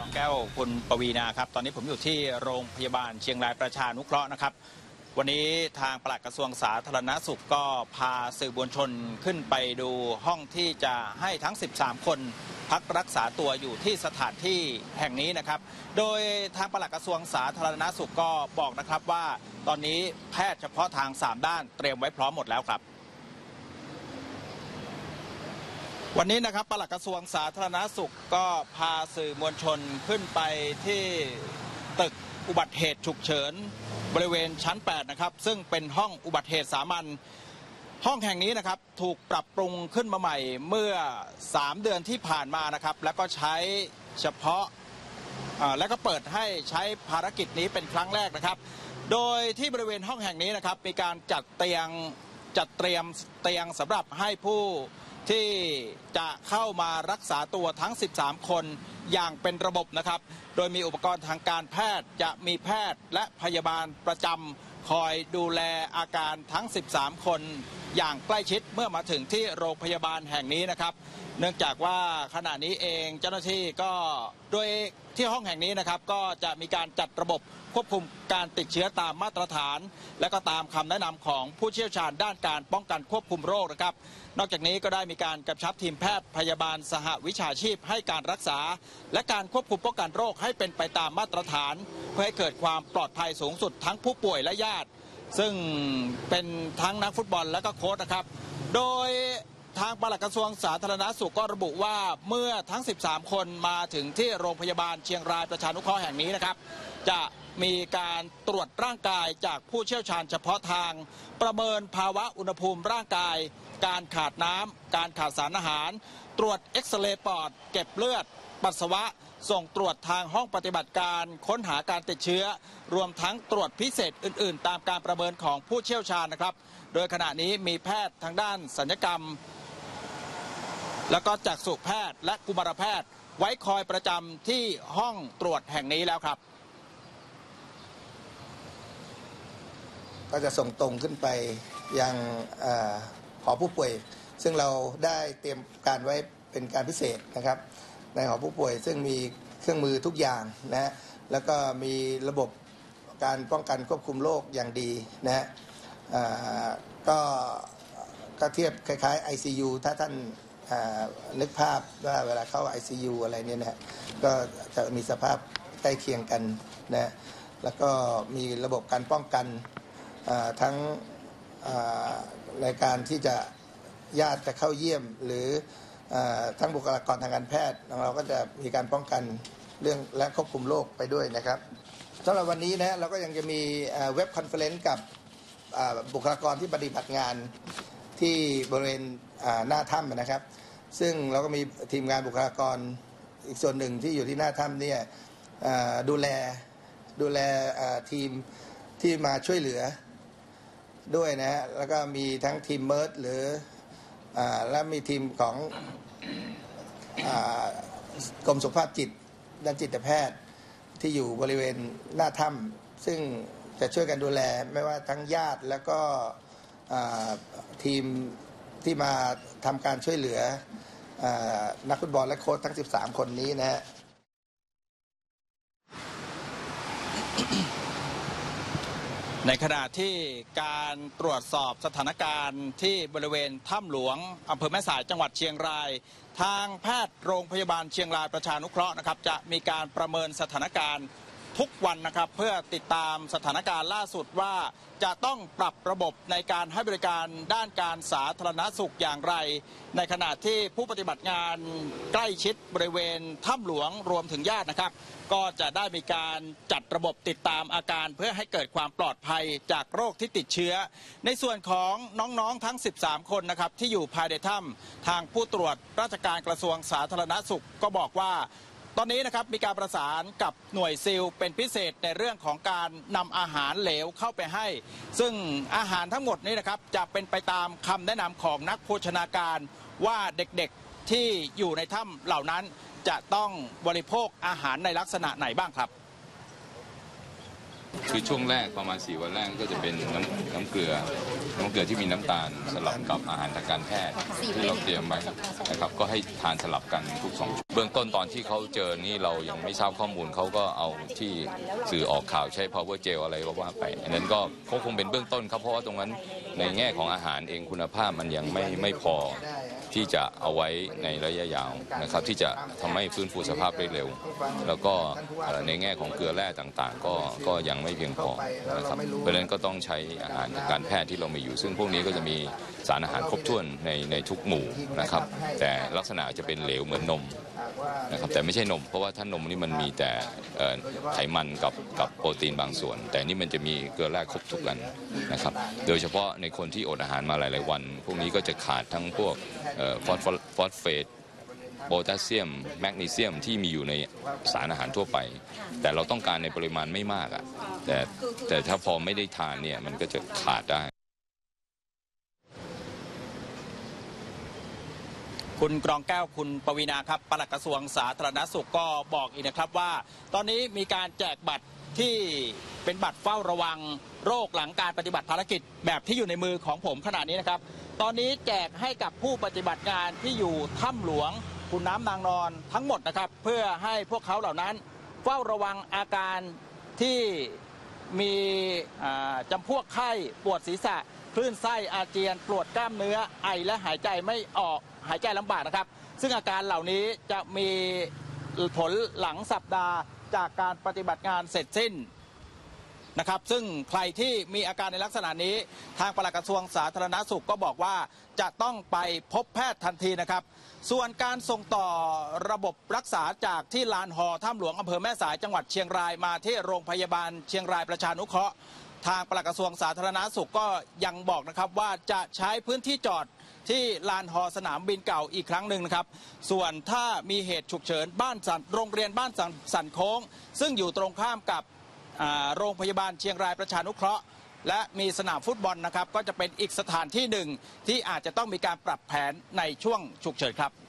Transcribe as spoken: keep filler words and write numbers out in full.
แก้วคุณปวีณาครับตอนนี้ผมอยู่ที่โรงพยาบาลเชียงรายประชานุเคราะห์นะครับวันนี้ทางปลัดกระทรวงสาธารณสุขก็พาสื่อมวลชนขึ้นไปดูห้องที่จะให้ทั้งสิบสามคนพักรักษาตัวอยู่ที่สถานที่แห่งนี้นะครับโดยทางปลัดกระทรวงสาธารณสุขก็บอกนะครับว่าตอนนี้แพทย์เฉพาะทางสามด้านเตรียมไว้พร้อมหมดแล้วครับวันนี้นะครับปลัดกระทรวงสาธารณสุขก็พาสื่อมวลชนขึ้นไปที่ตึกอุบัติเหตุฉุกเฉินบริเวณชั้นแปดนะครับซึ่งเป็นห้องอุบัติเหตุสามัญห้องแห่งนี้นะครับถูกปรับปรุงขึ้นมาใหม่เมื่อสามเดือนที่ผ่านมานะครับแล้วก็ใช้เฉพาะและก็เปิดให้ใช้ภารกิจนี้เป็นครั้งแรกนะครับโดยที่บริเวณห้องแห่งนี้นะครับมีการจัดเตียงจัดเตรียมเตียงสำหรับให้ผู้ที่จะเข้ามารักษาตัวทั้งสิบสามคนอย่างเป็นระบบนะครับโดยมีอุปกรณ์ทางการแพทย์จะมีแพทย์และพยาบาลประจำคอยดูแลอาการทั้งสิบสามคนอย่างใกล้ชิดเมื่อมาถึงที่โรงพยาบาลแห่งนี้นะครับเนื่องจากว่าขณะนี้เองเจ้าหน้าที่ก็โดยที่ห้องแห่งนี้นะครับก็จะมีการจัดระบบควบคุมการติดเชื้อตามมาตรฐานและก็ตามคำแนะนำของผู้เชี่ยวชาญด้านการป้องกันควบคุมโรคนะครับนอกจากนี้ก็ได้มีการกำชับทีมแพทย์พยาบาลสหวิชาชีพให้การรักษาและการควบคุมป้องกันโรคให้เป็นไปตามมาตรฐานเพื่อให้เกิดความปลอดภัยสูงสุดทั้งผู้ป่วยและญาติซึ่งเป็นทั้งนักฟุตบอลและก็โค้ชนะครับโดยทางปลัดกระทรวงสาธารณสุขก็ระบุว่าเมื่อทั้งสิบสามคนมาถึงที่โรงพยาบาลเชียงรายประชานุเคราะห์แห่งนี้นะครับจะมีการตรวจร่างกายจากผู้เชี่ยวชาญเฉพาะทางประเมินภาวะอุณหภูมิร่างกายการขาดน้ำการขาดสารอาหารตรวจเอ็กซเรย์ปอดเก็บเลือดปัสสาวะส่งตรวจทางห้องปฏิบัติการค้นหาการติดเชื้อรวมทั้งตรวจพิเศษอื่นๆตามการประเมินของผู้เชี่ยวชาญนะครับโดยขณะนี้มีแพทย์ทางด้านศัลยกรรมแล้วก็จักษุแพทย์และกุมารแพทย์ไว้คอยประจำที่ห้องตรวจแห่งนี้แล้วครับก็จะส่งตรงขึ้นไปยังหอผู้ป่วยซึ่งเราได้เตรียมการไว้เป็นการพิเศษนะครับในหอผู้ป่วยซึ่งมีเครื่องมือทุกอย่างนะแล้วก็มีระบบการป้องกันควบคุมโรคอย่างดีนะก็ก็เทียบคล้ายๆ ไอ ซี ยู ถ้าท่านนึกภาพว่าเวลาเข้า ไอ ซี ยู อะไรเนี่ยนะก็จะมีสภาพใกล้เคียงกันนะแล้วก็มีระบบการป้องกันทั้งในการที่จะญาติจะเข้าเยี่ยมหรือทั้งบุคลากรทางการแพทย์เราก็จะมีการป้องกันเรื่องและควบคุมโรคไปด้วยนะครับสำหรับวันนี้นะเราก็ยังจะมีเว็บคอนเฟอเรนซ์กับบุคลากรที่ปฏิบัติงานที่บริเวณหน้าถ้ำนะครับซึ่งเราก็มีทีมงานบุคลากรอีกส่วนหนึ่งที่อยู่ที่หน้าถ้ำเนี่ยดูแลดูแลทีมที่มาช่วยเหลือด้วยนะฮะแล้วก็มีทั้งทีมเมิร์ดหรือและมีทีมของกรมสุขภาพจิตด้านจิตแพทย์ที่อยู่บริเวณหน้าถ้ำซึ่งจะช่วยกันดูแลไม่ว่าทั้งญาติแล้วก็ทีมที่มาทำการช่วยเหลือนักฟุตบอลและโค้ชทั้งสิบสามคนนี้นะฮะในขณะที่การตรวจสอบสถานการณ์ที่บริเวณถ้ำหลวงอำเภอแม่สายจังหวัดเชียงรายทางแพทย์โรงพยาบาลเชียงรายประชานุเคราะห์นะครับจะมีการประเมินสถานการณ์ทุกวันนะครับเพื่อติดตามสถานการณ์ล่าสุดว่าจะต้องปรับระบบในการให้บริการด้านการสาธารณสุขอย่างไรในขณะที่ผู้ปฏิบัติงานใกล้ชิดบริเวณถ้ำหลวงรวมถึงญาตินะครับก็จะได้มีการจัดระบบติดตามอาการเพื่อให้เกิดความปลอดภัยจากโรคที่ติดเชื้อในส่วนของน้องๆทั้งสิบสามคนนะครับที่อยู่ภายในถ้ำทางผู้ตรวจราชการกระทรวงสาธารณสุขก็บอกว่าตอนนี้นะครับมีการประสานกับหน่วยซิลเป็นพิเศษในเรื่องของการนำอาหารเหลวเข้าไปให้ซึ่งอาหารทั้งหมดนี้นะครับจะเป็นไปตามคำแนะนำของนักโภชนาการว่าเด็กๆที่อยู่ในถ้ำเหล่านั้นจะต้องบริโภคอาหารในลักษณะไหนบ้างครับคือช่วงแรกประมาณสี่วันแรกก็จะเป็นน้ำน้ำเกลือน้ำเกลือที่มีน้ำตาลสลับกับอาหารทางการแพทย์ที่เราเตรียมไว้นะครับก็ให้ทานสลับกันทุกสองเบื้องต้นตอนที่เขาเจอนี่เรายังไม่ทราบข้อมูลเขาก็เอาที่สื่อออกข่าวใช้ power gel อะไรก็ว่าไปอันนั้นก็เขาคงเป็นเบื้องต้นครับเพราะว่าตรงนั้นในแง่ของอาหารเองคุณภาพมันยังไม่ไม่พอที่จะเอาไว้ในระยะยาวนะครับที่จะทำให้ฟื้นฟูสภาพได้เร็วแล้วก็ในแง่ของเกลือแร่ต่างๆ ก็ก็ยังไม่เพียงพอนะครับเพราะฉะนั้นก็ต้องใช้อาหารการแพทย์ที่เรามีอยู่ซึ่งพวกนี้ก็จะมีสารอาหารครบถ้วนในในทุกหมู่นะครับแต่ลักษณะจะเป็นเหลวเหมือนนมนะครับแต่ไม่ใช่นมเพราะว่าถ้านมนี่มันมีแต่ไขมันกับกับโปรตีนบางส่วน แต่นี่มันจะมีเกลือแร่ครบทุกอันนะครับโดยเฉพาะในคนที่อดอาหารมาหลายๆวันพวกนี้ก็จะขาดทั้งพวกฟอสฟอสเฟตโพแทสเซียมแมกนีเซียมที่มีอยู่ในสารอาหารทั่วไปแต่เราต้องการในปริมาณไม่มากอ่ะแต่แต่ถ้าพอไม่ได้ทานเนี่ยมันก็จะขาดได้คุณกรองแก้วคุณปวีณาครับปลัดกระทรวงสาธารณสุขก็บอกอีกนะครับว่าตอนนี้มีการแจกบัตรที่เป็นบัตรเฝ้าระวังโรคหลังการปฏิบัติภารกิจแบบที่อยู่ในมือของผมขณะนี้นะครับตอนนี้แจกให้กับผู้ปฏิบัติงานที่อยู่ถ้ำหลวงขุนน้ำนางนอนทั้งหมดนะครับเพื่อให้พวกเขาเหล่านั้นเฝ้าระวังอาการที่มีจำพวกไข้ปวดศีรษะคลื่นไส้อาเจียนปวดกล้ามเนื้อไอและหายใจไม่ออกหายใจลำบากนะครับซึ่งอาการเหล่านี้จะมีผลหลังสัปดาห์จากการปฏิบัติงานเสร็จสิ้นนะครับซึ่งใครที่มีอาการในลักษณะนี้ทางปลัดกระทรวงสาธารณสุขก็บอกว่าจะต้องไปพบแพทย์ทันทีนะครับส่วนการส่งต่อระบบรักษาจากที่ลานหอถ้ำหลวงอำเภอแม่สายจังหวัดเชียงรายมาที่โรงพยาบาลเชียงรายประชานุเคราะห์ทางปลัดกระทรวงสาธารณสุขก็ยังบอกนะครับว่าจะใช้พื้นที่จอดที่ลานหอสนามบินเก่าอีกครั้งหนึ่งนะครับส่วนถ้ามีเหตุฉุกเฉินบ้านสันโรงเรียนบ้านสันสันโค้งซึ่งอยู่ตรงข้ามกับโรงพยาบาลเชียงรายประชานุเคราะห์และมีสนามฟุตบอลนะครับก็จะเป็นอีกสถานที่หนึ่งที่อาจจะต้องมีการปรับแผนในช่วงฉุกเฉินครับ